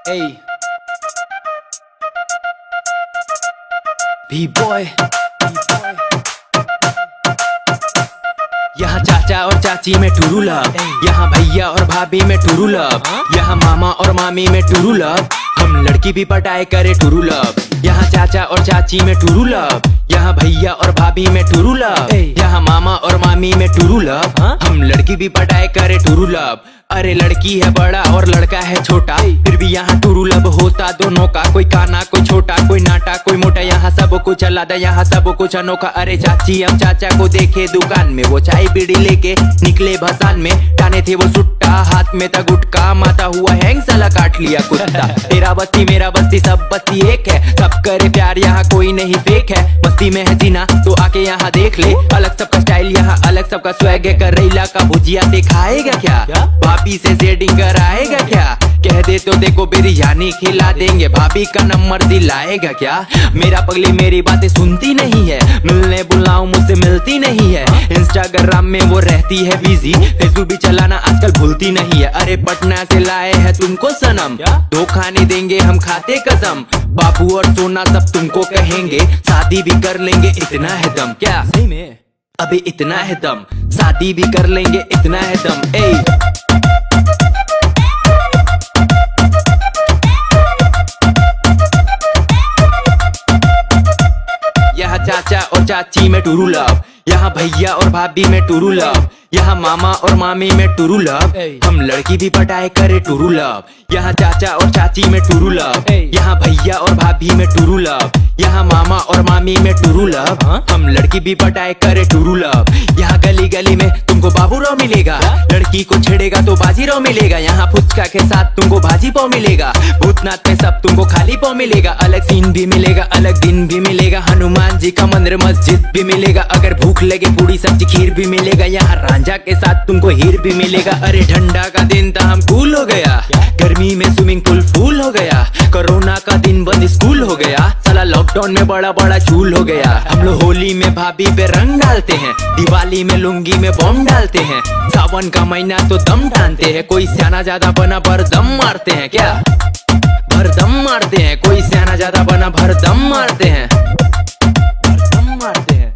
Hey, B-boy, यहाँ चाचा और चाची में टूरू लव, यहाँ भैया और भाभी में टूरू लव, यहाँ मामा और मामी में टूरू लव, हम लड़की भी पटाए करे टूरू लव। यहाँ चाचा और चाची में टूरू लव, यहाँ भैया और भाभी में टूरू लव, यहाँ मामा और मामी में टूरू लव, हम लड़की भी पटाए करे टूरू लव। अरे लड़की है बड़ा और लड़का है छोटा, फिर भी यहाँ टूरू लव होता दोनों का। कोई काना कोई छोटा, कोई नाटा कोई मोटा, यहाँ सब कुछ अलग, यहाँ सब कुछ अनोखा। अरे चाची हम चाचा को देखे दुकान में, वो चाय बीड़ी लेके निकले भसान में, टाने थे वो सुट्टा, हाथ में था गुटका, माता हुआ हैंग साला काट लिया कुत्ता। तेरा बस्ती मेरा बस्ती सब बस्ती एक है, सब करे प्यार यहाँ कोई नहीं फेक है। बस्ती में है जीना तो आके यहाँ देख ले, अलग सबका स्टाइल यहाँ अलग सबका स्वैग है। करेला का भुजिया दिखाएगा क्या, भाभी से सेटिंग कराएगा क्या, कह दे तो देखो बिरयानी खिला देंगे, भाभी का नंबर दिलाएगा क्या। मेरा पगली मेरी बातें सुनती नहीं है, मिलने बुलाऊं मुझसे मिलती नहीं है, इंस्टाग्राम में वो रहती है बिजी, फेसबुक भी चलाना आजकल भूलती नहीं है। अरे पटना से लाए हैं तुमको सनम, धोखा नहीं देंगे हम खाते कसम, बाबू और सोना सब तुमको कहेंगे, शादी भी कर लेंगे इतना है दम। क्या सही में अभी इतना है दम, शादी भी कर लेंगे इतना है दम। ए यहाँ चाचा और चाची में टूरू लव, यहाँ भैया और भाभी में टूरू लव, यहाँ मामा और मामी में टूरू लव, हम लड़की भी पटाए करे टूरू लव। यहाँ चाचा और चाची में टूरू लव, यहाँ भैया और भाभी में टूरू लव, यहाँ मामा और मामी में टूरू लव, हम लड़की भी पटाए करे टूरू लव। यहाँ गली गली में तुमको बाबूराव मिलेगा, लड़की को छेड़ेगा तो बाजीराव मिलेगा, यहाँ फुचका के साथ तुमको भाजी पाव मिलेगा, भूतनाथ में सब तुमको खाली पाव मिलेगा, अलग सीन भी मिलेगा अलग दिन भी मिलेगा, हनुमान जी का मंदिर मस्जिद भी मिलेगा, अगर भूख लगे पूरी सब्जी खीर भी मिलेगा, यहाँ रांझा के साथ तुमको हीर भी मिलेगा। अरे ठंडा का दिन था हम कूल हो गया, गर्मी में स्विमिंग पूल फूल हो गया, कोरोना का दिन बंद स्कूल हो गया, साला लॉकडाउन में बड़ा बड़ा चूल हो गया। हम लोग होली में भाभी पे रंग डालते हैं, दिवाली में लुंगी में बॉम्ब डालते हैं, सावन का महीना तो दम टानते हैं, कोई सियाना ज्यादा बना भर दम मारते हैं। क्या भर दम मारते हैं, कोई सियाना ज्यादा बना भर दम मारते हैं, भर दम मारते हैं।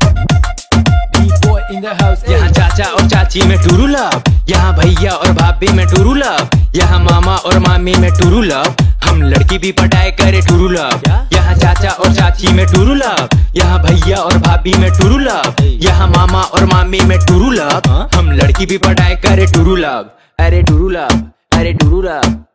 यहाँ चाचा और चाची में टूरू लव, यहाँ भैया और भाभी में टूरू लव, यहाँ मामा और मामी में टूरू लव, हम लड़की भी पटाए करे टूरू लव। यहाँ चाचा और चाची में टूरू लव, यहाँ भैया और भाभी में टूरू लव, यहाँ मामा और मामी में टूरू लव, हम लड़की भी पटाए करे टूरू लव। अरे टूरू लव, अरे टूरू लव।